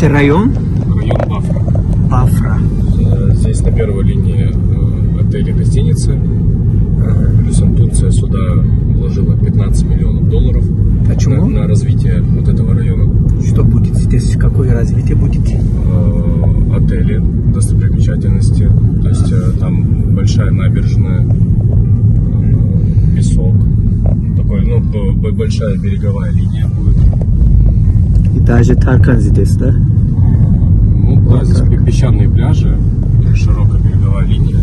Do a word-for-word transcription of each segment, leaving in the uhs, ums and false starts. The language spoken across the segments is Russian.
Это район? Район Бафра. Бафра. Здесь на первой линии отели, гостиницы. Плюсом Турция сюда вложила пятнадцать миллионов долларов. Почему? На, на развитие вот этого района. Что будет здесь? Какое развитие будет? Отели, достопримечательности. То есть там большая набережная, песок. Такой, ну, большая береговая линия будет. И даже Таркан здесь, да? Ну, да, вот здесь так. Песчаные пляжи, широкая береговая линия.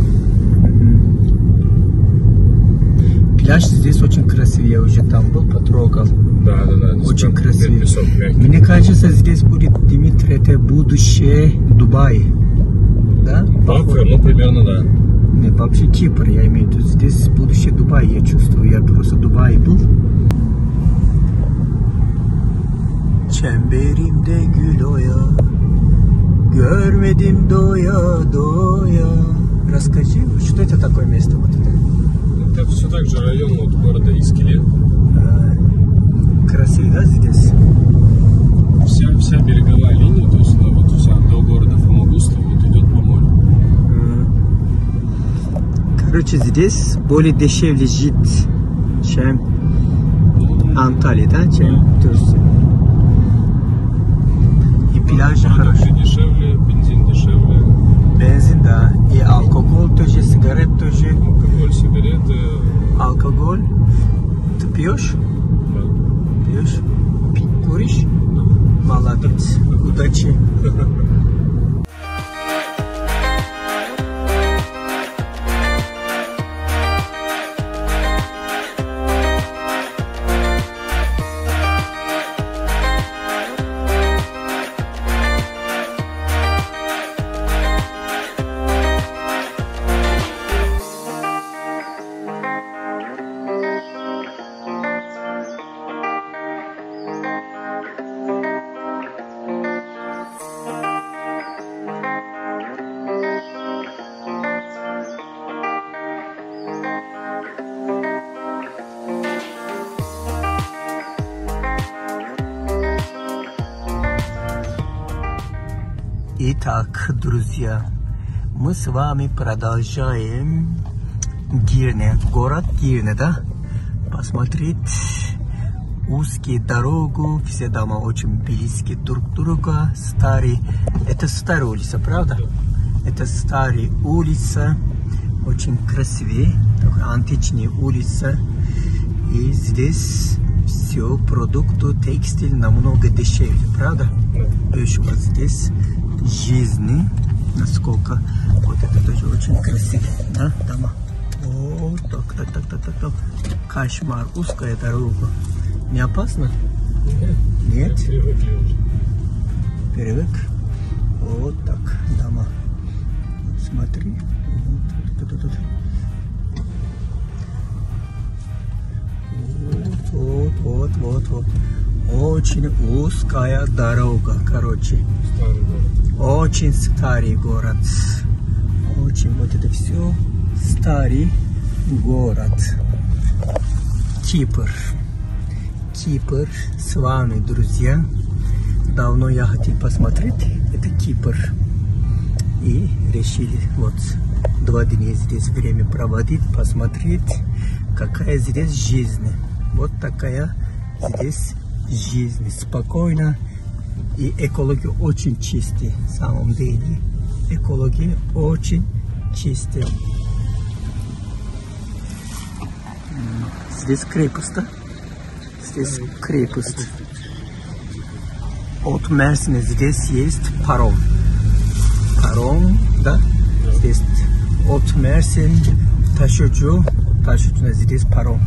Пляж здесь очень красивый, я уже там был, потрогал. Да, да, да. Очень красивый. Песок, мне кажется, здесь будет, Дмитрий, это будущее Дубай. Да? Бафра, ну, примерно, да. Не, вообще Кипр, я имею в виду. Здесь будущее Дубай, я чувствую. Я просто в Дубае был. Çemberimde gül oya, görmedim doya doя. Расскажи, что это такое место? Вот это? Это все так же район вот города Искеле. А, красиво, да, здесь? Вся, вся береговая линия, то есть ну, вот вся до города Фомагуста вот идет по морю. Короче, здесь более дешевле жить, чем Анталия, да, чем Турция. И пляжи хорошие. Дешевле, бензин дешевле. Бензин, да. И алкоголь тоже, сигарет тоже. Алкоголь, сигареты. Алкоголь. Ты пьешь? Да. Пьешь? Пи куришь? Да. Молодец. Удачи. Итак, друзья, мы с вами продолжаем Гирне, город Гирне, да? Посмотреть узкие дорогу, все дома очень близкие друг к другу, старые. Это старая улица, правда? Это старая улица, очень красивая, такая античная улица. И здесь все продукты, текстиль намного дешевле, правда? Видишь, вот здесь жизни, насколько вот это тоже очень красиво, да, дома. О, так, так, так, так, так, так. Кошмар, узкая дорога. Не опасно? Нет? Нет? Привык. Вот так, дома. Вот смотри. Вот, вот, вот, вот, вот, вот, вот. Очень узкая дорога, короче. Старый город. Очень старый город. Очень вот это все старый город. Кипр. Кипр с вами, друзья. Давно я хотел посмотреть. Это Кипр. И решили вот два дня здесь время проводить, посмотреть, какая здесь жизнь. Вот такая здесь жизнь. Спокойно. И экология очень чистая, в самом деле. Экология очень чистая. Здесь крепость, да? Здесь крепость. От Мерсина здесь есть паром. Паром, да? Здесь от Мерсин в Ташуджу, Ташуджу здесь паром.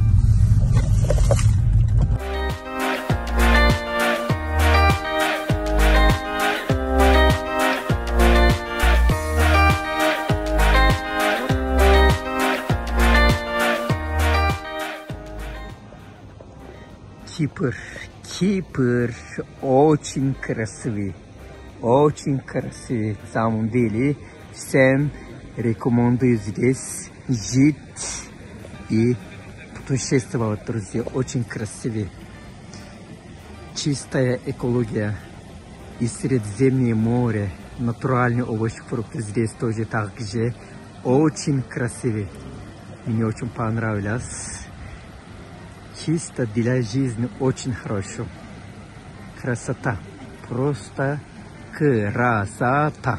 Кипр. Кипр очень красивый. Очень красивый. В самом деле, всем рекомендую здесь жить и путешествовать, друзья. Очень красивый. Чистая экология. и Средиземное море. Натуральные овощи, фрукты здесь тоже также очень красивые. Мне очень понравилось. Чисто для жизни очень хорошо. Красота. Просто красота.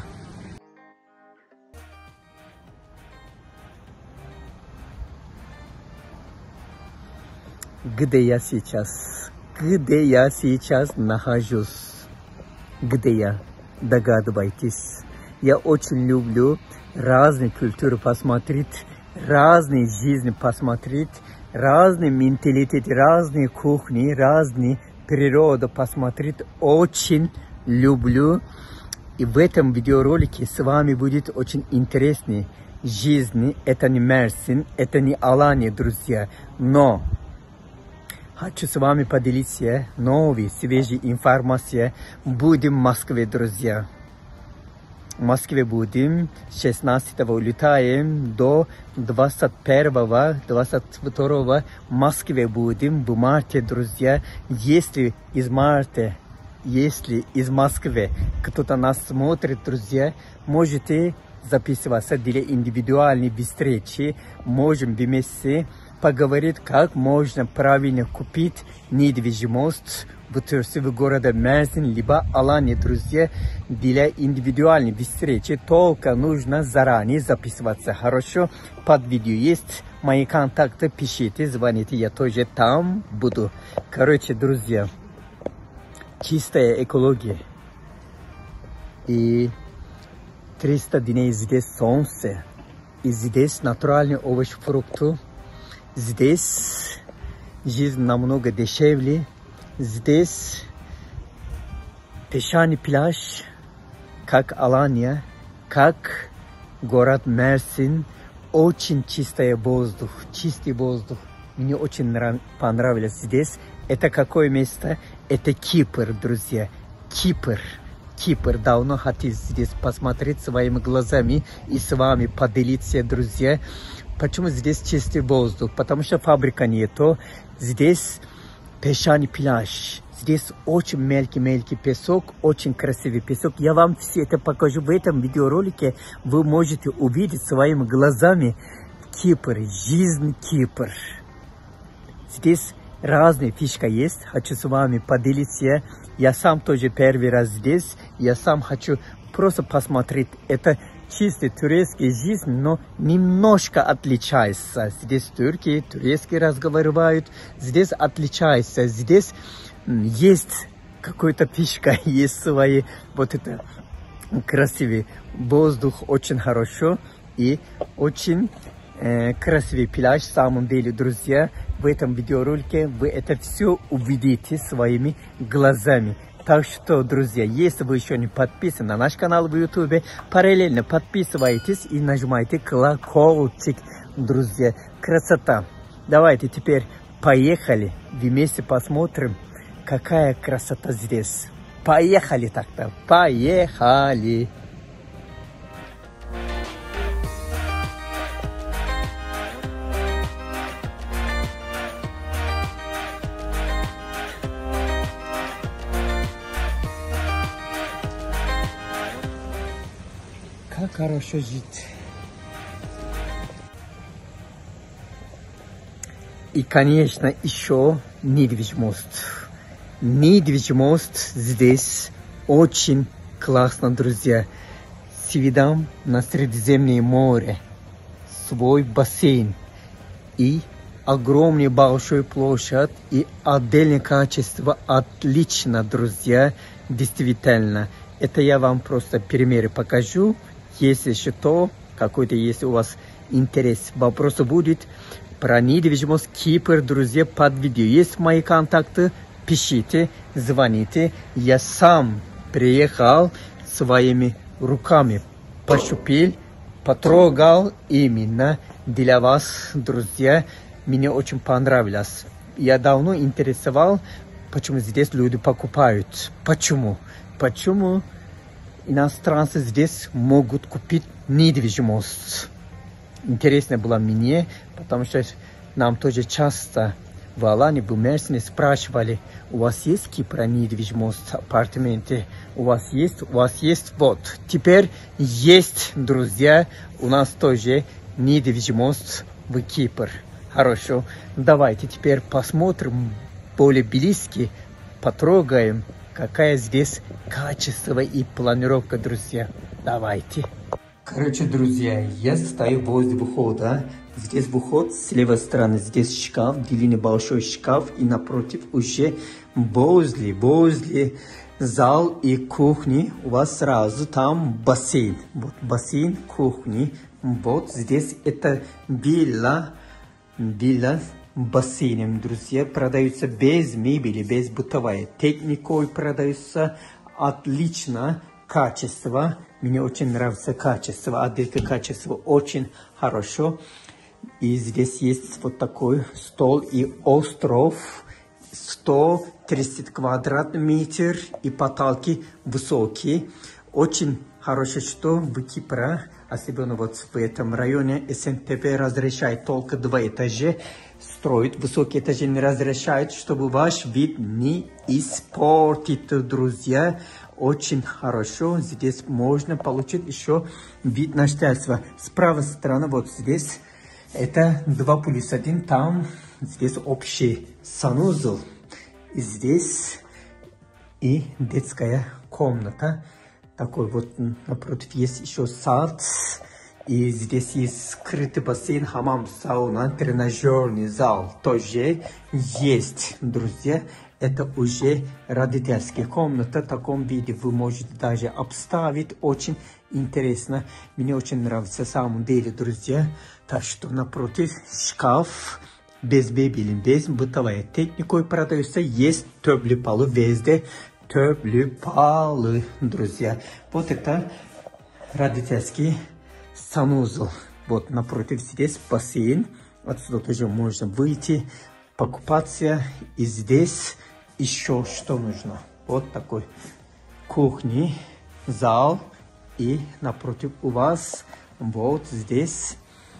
Где я сейчас? Где я сейчас нахожусь? Где я? Догадывайтесь. Я очень люблю разные культуры посмотреть, разные жизни посмотреть, разные менталитеты, разные кухни, разные природы посмотреть. Очень люблю. И в этом видеоролике с вами будет очень интересная жизнь. Это не Мерсин, это не Алания, друзья. Но хочу с вами поделиться новой, свежей информацией. Будем в Москве, друзья. В Москве будем. шестнадцатого улетаем до двадцать первого, двадцать второго в Москве будем. В марте, друзья. Если из марта, если из Москвы кто-то нас смотрит, друзья, можете записываться для индивидуальной встречи. Можем вместе поговорить, как можно правильно купить недвижимость в Турции, в городе Мерсин, либо Алания, друзья, для индивидуальной встречи. Только нужно заранее записываться. Хорошо? Под видео есть мои контакты, пишите, звоните, я тоже там буду. Короче, друзья, чистая экология. И триста дней здесь солнце. И здесь натуральные овощи, фрукты. Здесь жизнь намного дешевле. Здесь песчаный пляж, как Алания, как город Мерсин. Очень чистый воздух, чистый воздух. Мне очень понравилось здесь. Это какое место? Это Кипр, друзья. Кипр. Кипр. Давно хотел здесь посмотреть своими глазами и с вами поделиться, друзья. Почему здесь чистый воздух? Потому что фабрика нету. Здесь песчаный пляж. Здесь очень мелкий-мелкий песок, очень красивый песок. Я вам все это покажу в этом видеоролике. Вы можете увидеть своими глазами Кипр, жизнь Кипр. Здесь разные фишки есть. Хочу с вами поделиться. Я сам тоже первый раз здесь. Я сам хочу просто посмотреть. Это чистый турецкий жизнь, но немножко отличается. Здесь турки, турецкий разговаривают. Здесь отличается. Здесь есть какой-то фишка, есть свои, вот это красивый воздух, очень хорошо и очень э, красивый пляж. В самом деле, друзья, в этом видеоролике вы это все увидите своими глазами. Так что, друзья, если вы еще не подписаны на наш канал в ютубе, параллельно подписывайтесь и нажимайте колокольчик, друзья. Красота. Давайте теперь поехали, вместе посмотрим, какая красота здесь. Поехали так-то, поехали. Как хорошо жить. И, конечно, еще недвижимость. Недвижимость здесь очень классно, друзья. С видом на Средиземное море. Свой бассейн. И огромная большая площадь. И отдельное качество. Отлично, друзья. Действительно. Это я вам просто примеры покажу. Если что, какой-то, если у вас интерес, вопрос будет про недвижимость Кипр, друзья, под видео. Есть мои контакты, пишите, звоните. Я сам приехал своими руками, пощупил, потрогал именно для вас, друзья. Мне очень понравилось. Я давно интересовал, почему здесь люди покупают. Почему? Почему иностранцы здесь могут купить недвижимость? Интересно было мне, потому что нам тоже часто в Алане, в Мерсине спрашивали, у вас есть Кипра недвижимость, апартаменты, у вас есть, у вас есть, вот. Теперь есть, друзья, у нас тоже недвижимость в Кипр. Хорошо, давайте теперь посмотрим более близко, потрогаем, какая здесь качество и планировка, друзья. Давайте. Короче, друзья, я стою возле выхода. Здесь выход с левой стороны, здесь шкаф, длинный большой шкаф, и напротив уже возле, возле зал и кухни у вас сразу там бассейн. Вот бассейн, кухни. Вот здесь это вилла, вилла с бассейном, друзья. Продаются без мебели, без бытовой техникой, продаются отлично. Качество, мне очень нравится качество, отделка качества очень хорошо. И здесь есть вот такой стол и остров, сто тридцать квадратных метров, и потолки высокие. Очень хорошо, что в Кипре, особенно вот в этом районе, СНТП разрешает только два этажа строить. Высокие этажи не разрешают, чтобы ваш вид не испортить, друзья. Очень хорошо. Здесь можно получить еще вид на штатство. С правой стороны, вот здесь, это два плюс один, там, здесь общий санузел. И здесь и детская комната. Такой вот напротив есть еще сад. И здесь есть скрытый бассейн, хамам, сауна, тренажерный зал тоже есть, друзья. Это уже родительская комната. В таком виде вы можете даже обставить. Очень интересно. Мне очень нравится в самом деле, друзья. Так что напротив шкаф без мебели, без бытовой техникой продается. Есть теплые полы везде. Теплые полы, друзья. Вот это родительский санузел. Вот напротив здесь бассейн. Отсюда тоже можно выйти, покупаться. И здесь еще что нужно. Вот такой кухня, зал. И напротив у вас вот здесь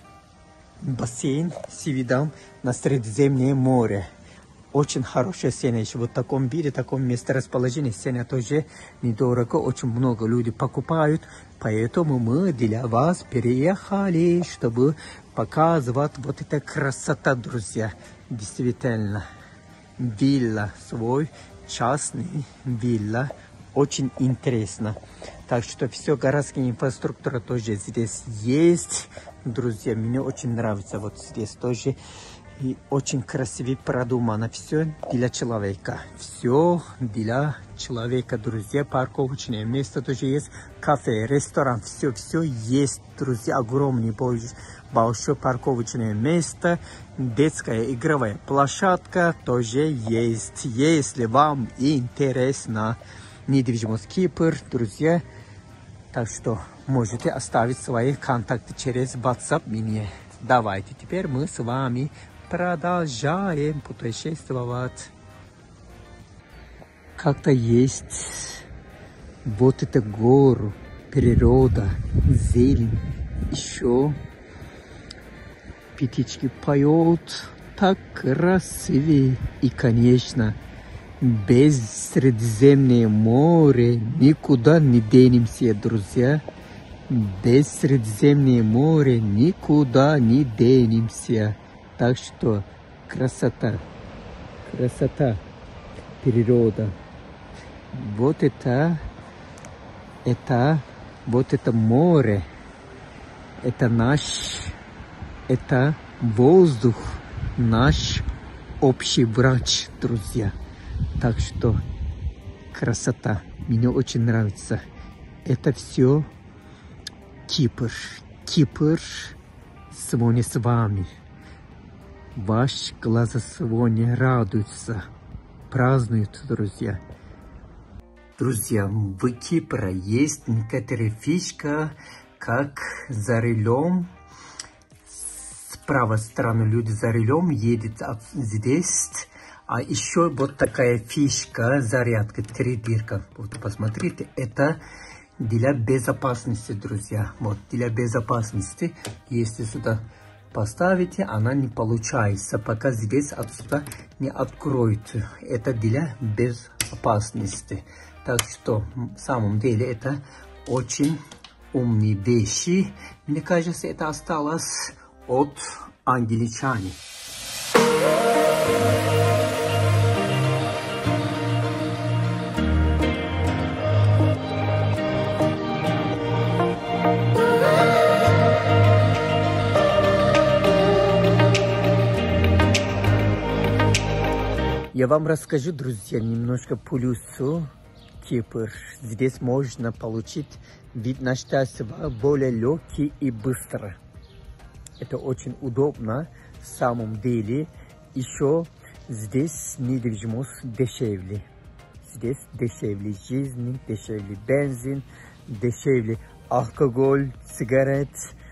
бассейн с видом на Средиземное море. Очень хорошая цена. Еще вот в таком виде, в таком месторасположении цена тоже недорого. Очень много людей покупают. Поэтому мы для вас переехали, чтобы показывать вот эта красота, друзья. Действительно, вилла свой, частный вилла. Очень интересно. Так что все, городская инфраструктура тоже здесь есть. Друзья, мне очень нравится. Вот здесь тоже. И очень красиво продумано. Все для человека. Все для человека, друзья. Парковочное место тоже есть. Кафе, ресторан. Все, все есть, друзья. Огромный большое парковочное место. Детская игровая площадка тоже есть. Если вам интересно недвижимость Кипр, друзья. Так что можете оставить свои контакты через WhatsApp мне. Давайте теперь мы с вами продолжаем путешествовать. Как-то есть вот эта гору, природа, зелень, еще птички поют, так красивее. И, конечно, без Средиземного моря никуда не денемся, друзья. Без Средиземного моря никуда не денемся. Так что красота, красота, природа. Вот это, это, вот это море, это наш, это воздух, наш общий врач, друзья. Так что красота, мне очень нравится. Это все Кипр, Кипр сегодня с вами. Ваш глаза сегодня радуются, празднуют, друзья. Друзья, в Кипре есть некоторые фишка, как за рулем. С правой стороны люди за рулем едут здесь. А еще вот такая фишка, зарядка, три дырка. Вот посмотрите, это для безопасности, друзья. Вот для безопасности, если сюда поставите, она не получается, пока здесь отсюда не откроют. Это для безопасности. Так что, в самом деле, это очень умные вещи. Мне кажется, это осталось от англичан. Я вам расскажу, друзья, немножко плюсу. Кипр. Здесь можно получить вид на счастье более легкий и быстро. Это очень удобно. В самом деле, еще здесь недвижимость дешевле. Здесь дешевле жизнь, дешевле бензин, дешевле алкоголь, сигарет.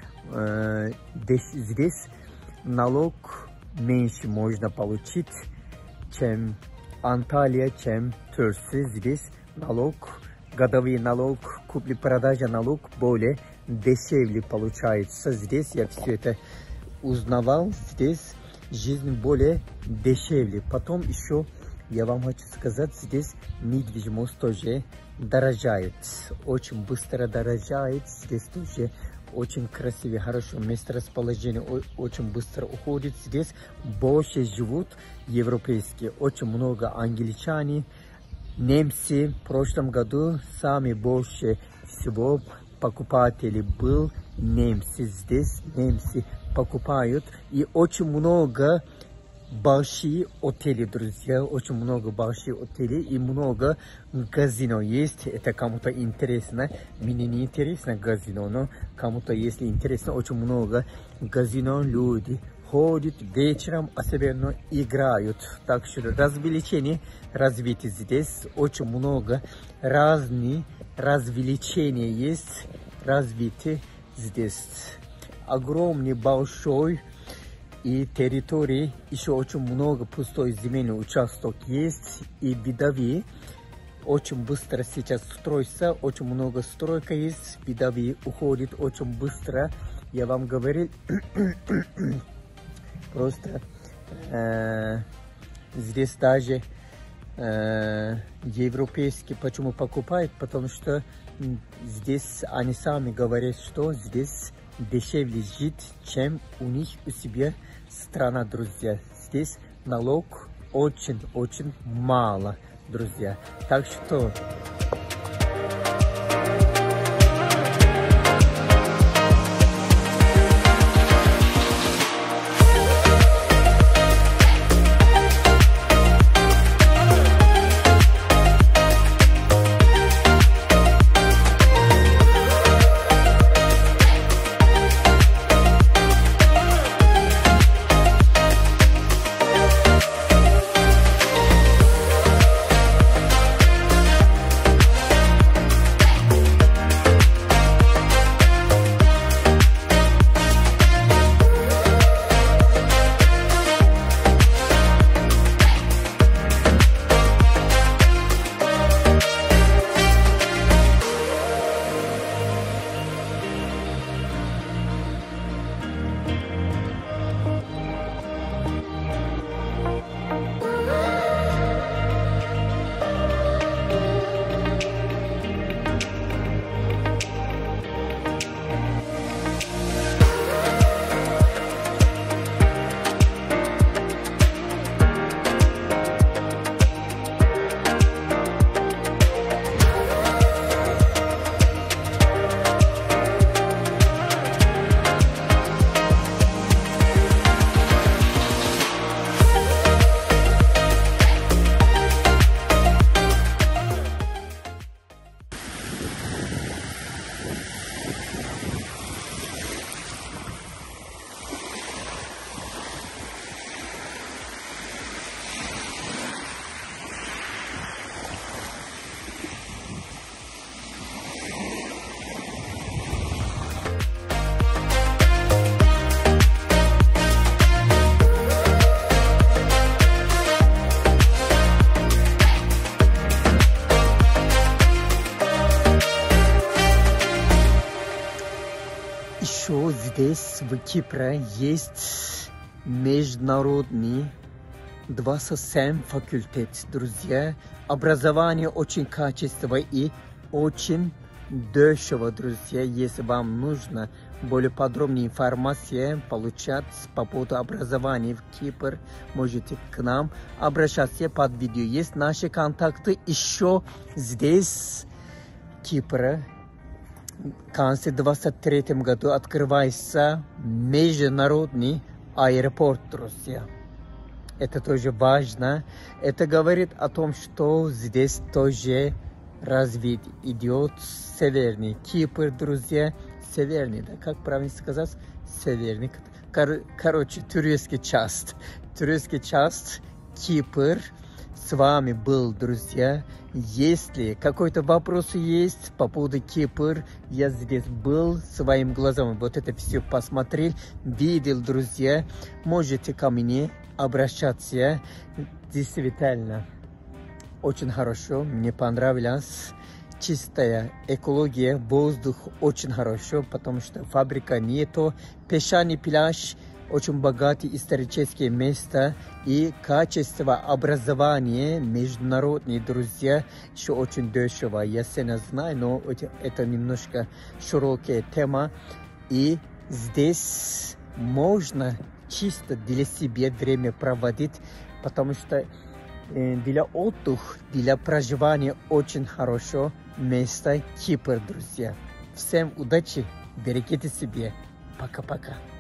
Здесь налог меньше можно получить, чем Анталия, чем Турция. Здесь налог, годовой налог, купли-продажа налог более дешевле получается. Здесь я все это узнавал. Здесь жизнь более дешевле. Потом еще я вам хочу сказать, здесь недвижимость тоже дорожает. Очень быстро дорожает. Здесь тоже очень красивое, хорошее месторасположение, очень быстро уходит. Здесь больше живут европейские, очень много англичане, немцы. В прошлом году самый больше всего покупателей был немцы. Здесь немцы покупают, и очень много большие отели, друзья, очень много больших отелей и много казино есть. Это кому-то интересно, мне не интересно казино, но кому-то, если интересно, очень много казино, люди ходят вечером, особенно играют. Так что развлечения развиты здесь, очень много разных развлечений есть, развиты здесь. Огромный, большой и территории, еще очень много пустой земельный участок есть, и бедовые очень быстро сейчас строится, очень много стройка есть, бедовые уходит очень быстро. Я вам говорил, просто э, здесь даже э, европейские почему покупают, потому что здесь они сами говорят, что здесь дешевле жить, чем у них у себя страна, друзья. Здесь налог очень-очень мало, друзья. Так что еще здесь, в Кипре, есть международный двадцать семь факультет, друзья. Образование очень качественное и очень дешево, друзья. Если вам нужно более подробная информация получать по поводу образования в Кипр, можете к нам обращаться под видео. Есть наши контакты еще здесь, Кипр. В конце двадцать третьем году открывается международный аэропорт, друзья. Это тоже важно. Это говорит о том, что здесь тоже развитие идет северный Кипр, друзья. Северный, да, как правильно сказать? Северный. Кор короче, турецкий часть. Турецкий часть Кипр. С вами был, друзья. Если какой-то вопрос есть по поводу Кипр, я здесь был своим глазом. Вот это все посмотрел, видел, друзья. Можете ко мне обращаться. Действительно, очень хорошо. Мне понравилось. Чистая экология, воздух очень хорошо, потому что фабрика нету. Песчаный пляж, очень богатое историческое место и качество образования международные, друзья, еще очень дешево. Я сильно знаю, но это, это немножко широкая тема. И здесь можно чисто для себя время проводить, потому что для отдыха, для проживания очень хорошо место Кипр, друзья. Всем удачи, берегите себя. Пока-пока.